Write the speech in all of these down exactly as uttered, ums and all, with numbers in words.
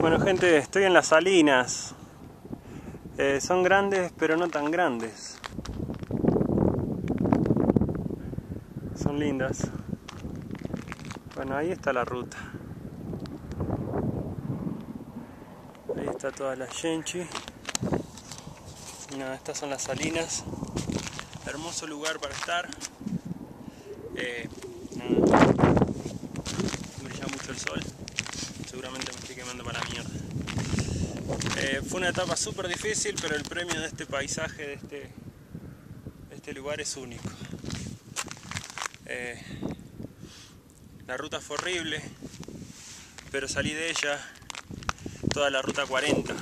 Bueno gente, estoy en las salinas. Eh, son grandes pero no tan grandes. Son lindas. Bueno, ahí está la ruta. Ahí está toda la Yenchi. Nada, estas son las salinas. Hermoso lugar para estar. Eh, nada, brilla mucho el sol. Seguramente me estoy quemando para la mierda. Eh, fue una etapa súper difícil, pero el premio de este paisaje, de este, de este lugar es único. Eh, la ruta fue horrible, pero salí de ella toda la ruta cuarenta.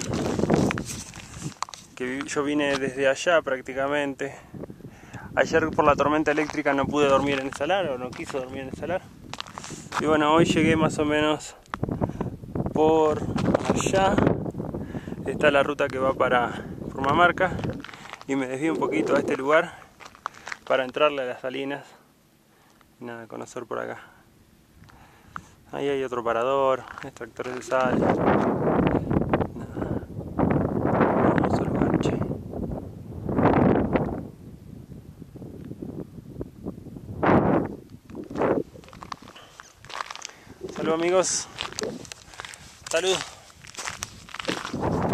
Que yo vine desde allá prácticamente. Ayer por la tormenta eléctrica no pude dormir en el salar, o no quise dormir en el salar. Y bueno, hoy llegué más o menos por allá. Está la ruta que va para Purmamarca y me desvío un poquito a este lugar para entrarle a las salinas y nada, conocer por acá. Ahí hay otro parador, extractores de sal. Nada. Hermoso lugar, che. Salud amigos. Salud.